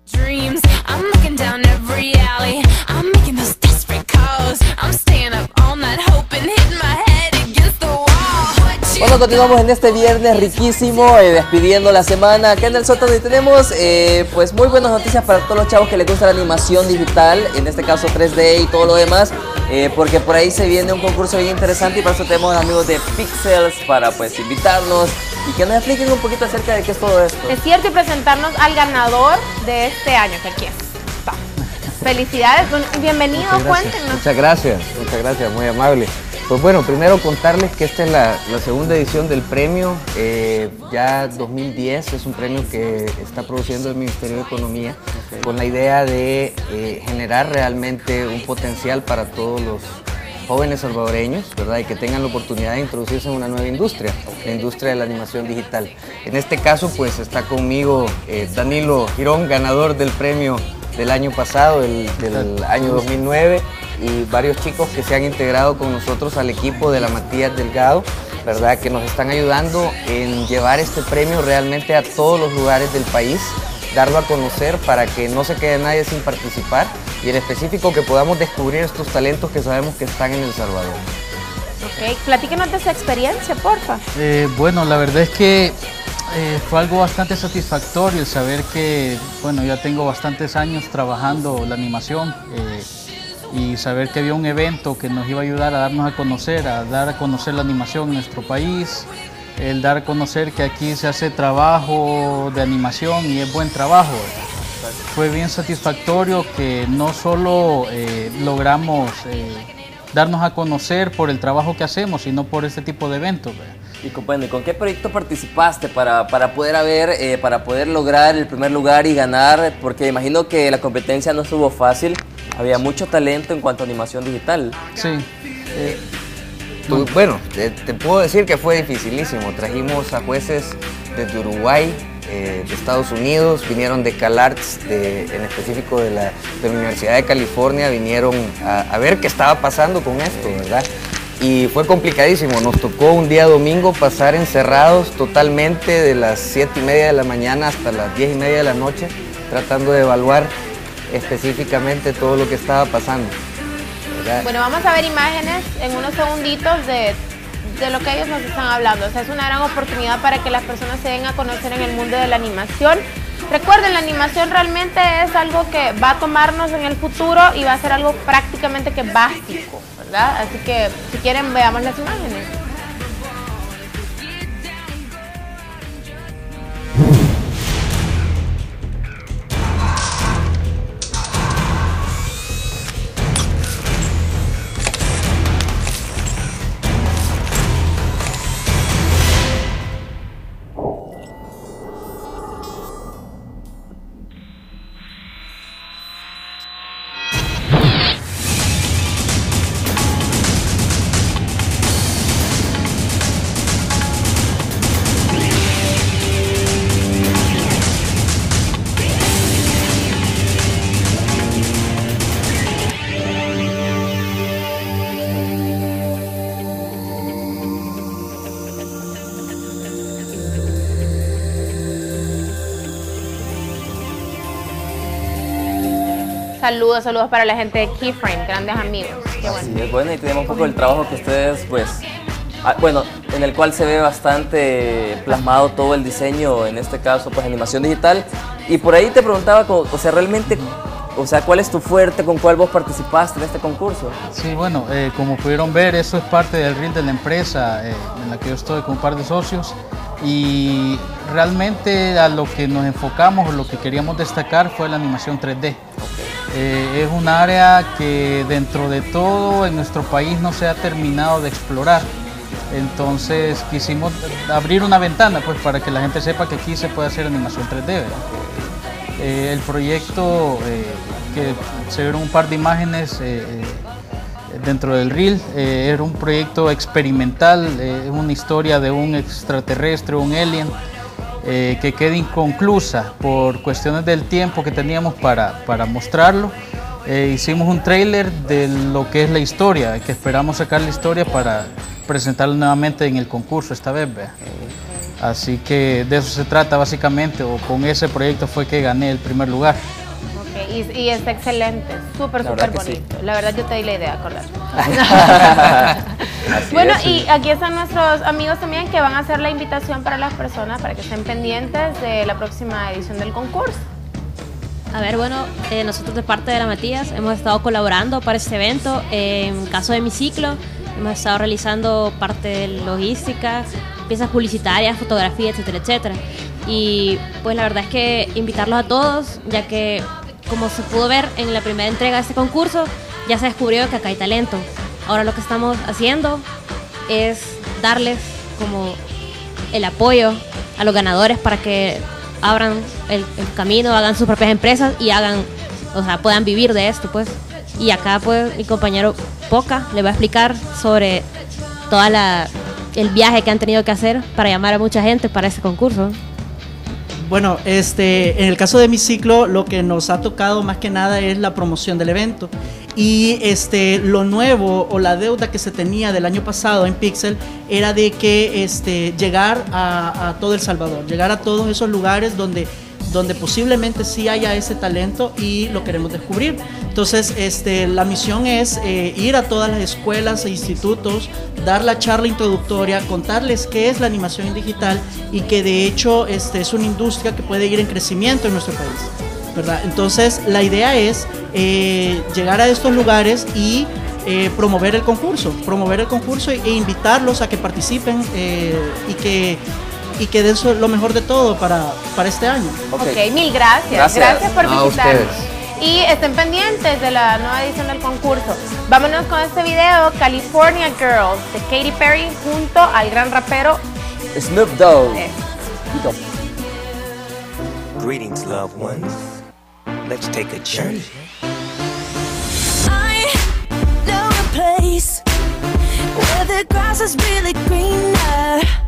Dreams, I'm looking down every alley. I'm making those desperate calls. I'm staying up all night hoping, hitting my head against the wall. Bueno, continuamos en este viernes riquísimo, despidiendo la semana acá en el sótano y tenemos pues muy buenas noticias para todos los chavos que les gusta la animación digital, en este caso 3D y todo lo demás, porque por ahí se viene un concurso bien interesante y por eso tenemos amigos de Pixels para pues invitarnos y que nos expliquen un poquito acerca de qué es todo esto. Es cierto, y presentarnos al ganador de este año, que aquí está. Felicidades, bienvenido, cuéntenos. Muchas gracias, muy amable. Pues bueno, primero contarles que esta es la segunda edición del premio, ya 2010, es un premio que está produciendo el Ministerio de Economía con la idea de generar realmente un potencial para todos los jóvenes salvadoreños, ¿verdad? Y que tengan la oportunidad de introducirse en una nueva industria, la industria de la animación digital. En este caso, pues está conmigo Danilo Girón, ganador del premio del año pasado, del año 2009, y varios chicos que se han integrado con nosotros al equipo de la Matías Delgado, ¿verdad? Que nos están ayudando en llevar este premio realmente a todos los lugares del país, darlo a conocer para que no se quede nadie sin participar y en específico que podamos descubrir estos talentos que sabemos que están en El Salvador. Ok, platíquenos de su experiencia, porfa. Bueno, la verdad es que fue algo bastante satisfactorio el saber que, bueno, ya tengo bastantes años trabajando la animación y saber que había un evento que nos iba a ayudar a darnos a dar a conocer la animación en nuestro país, el dar a conocer que aquí se hace trabajo de animación y es buen trabajo. Fue bien satisfactorio que no solo logramos darnos a conocer por el trabajo que hacemos, sino por este tipo de eventos. Y bueno, ¿con qué proyecto participaste para poder lograr el primer lugar y ganar? Porque imagino que la competencia no estuvo fácil, había mucho talento en cuanto a animación digital. Sí. Bueno, te puedo decir que fue dificilísimo. Trajimos a jueces desde Uruguay, de Estados Unidos, vinieron de CalArts, en específico de la Universidad de California, vinieron a ver qué estaba pasando con esto, ¿verdad? Y fue complicadísimo, nos tocó un día domingo pasar encerrados totalmente de las 7:30 de la mañana hasta las 10:30 de la noche, tratando de evaluar específicamente todo lo que estaba pasando, ¿verdad? Bueno, vamos a ver imágenes en unos segunditos de lo que ellos nos están hablando. O sea, es una gran oportunidad para que las personas se den a conocer en el mundo de la animación. Recuerden, la animación realmente es algo que va a tomarnos en el futuro y va a ser algo prácticamente que básico, ¿verdad? Así que, si quieren, veamos las imágenes. Saludos para la gente de Keyframe, grandes amigos. Qué bueno. Sí, es bueno, y tenemos un poco el trabajo que ustedes, pues, bueno, en el cual se ve bastante plasmado todo el diseño, en este caso, pues, animación digital. Y por ahí te preguntaba, o sea, realmente, o sea, ¿cuál es tu fuerte, con cuál vos participaste en este concurso? Sí, bueno, como pudieron ver, eso es parte del reel de la empresa en la que yo estoy con un par de socios. Y realmente a lo que nos enfocamos, lo que queríamos destacar fue la animación 3D. Es un área que dentro de todo en nuestro país no se ha terminado de explorar. Entonces quisimos abrir una ventana pues, para que la gente sepa que aquí se puede hacer animación 3D. ¿Verdad? El proyecto, que se vieron un par de imágenes dentro del reel, era un proyecto experimental, una historia de un extraterrestre, un alien, que queda inconclusa por cuestiones del tiempo que teníamos para mostrarlo. Hicimos un tráiler de lo que es la historia, que esperamos sacar la historia para presentarla nuevamente en el concurso esta vez. Así que de eso se trata básicamente, o con ese proyecto fue que gané el primer lugar. Ok, y es excelente, súper bonito. Sí. La verdad yo te di la idea, acordate. Bueno, y aquí están nuestros amigos también que van a hacer la invitación para las personas para que estén pendientes de la próxima edición del concurso. A ver, bueno, nosotros de parte de la Matías hemos estado colaborando para este evento. En caso de mi ciclo, hemos estado realizando parte de logística, piezas publicitarias, fotografía, etcétera, etcétera. Y pues la verdad es que invitarlos a todos, ya que como se pudo ver en la primera entrega de este concurso, ya se descubrió que acá hay talento. Ahora lo que estamos haciendo es darles como el apoyo a los ganadores para que abran el camino, hagan sus propias empresas y puedan vivir de esto, pues. Y acá pues mi compañero Poca les va a explicar sobre el viaje que han tenido que hacer para llamar a mucha gente para este concurso. Bueno, en el caso de mi ciclo, lo que nos ha tocado más que nada es la promoción del evento. Y lo nuevo o la deuda que se tenía del año pasado en Pixel era de que llegar a todo El Salvador, llegar a todos esos lugares donde posiblemente sí haya ese talento y lo queremos descubrir. Entonces, la misión es ir a todas las escuelas e institutos, dar la charla introductoria, contarles qué es la animación digital y que de hecho es una industria que puede ir en crecimiento en nuestro país, ¿verdad? Entonces, la idea es llegar a estos lugares y promover el concurso e invitarlos a que participen y que den lo mejor de todo para este año. Ok, mil gracias. Gracias por visitarnos. Y estén pendientes de la nueva edición del concurso. Vámonos con este video, California Girls, de Katy Perry junto al gran rapero Snoop Dogg. Greetings, loved ones. Let's take a journey. I know a place where the grass is really greener.